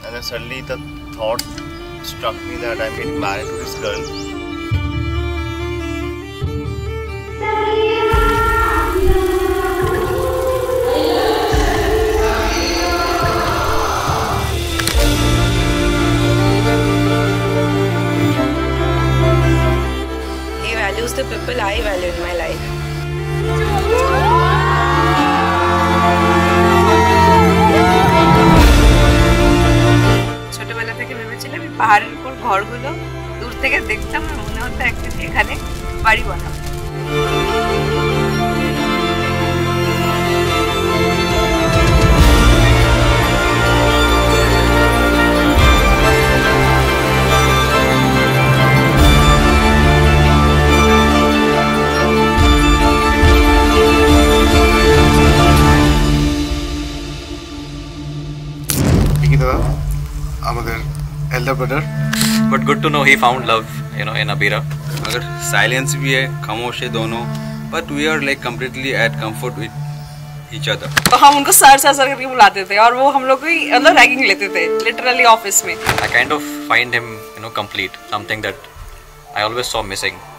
and then suddenly the thought struck me that I'm getting married to this girl. He values the people I value in my life. ছোটবেলা থেকে ভেবেছিলাম এই পাহাড়ের উপর ঘরগুলো দূর থেকে দেখতাম আর মনে হতো একদিন এখানে বাড়ি বানাবো। আমাদের elder brother, but good to know he found love, in Abira. अगर साइलेंस भी है, खामोश है दोनों, but we are like completely at comfort with each other. तो हम उनको सर करके बुलाते थे और वो हम लोग को मतलब रैगिंग लेते थे लिटरली ऑफिस में। I kind of find him, complete, something that I always saw missing.